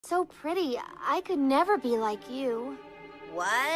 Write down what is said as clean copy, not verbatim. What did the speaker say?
So pretty. I could never be like you. What?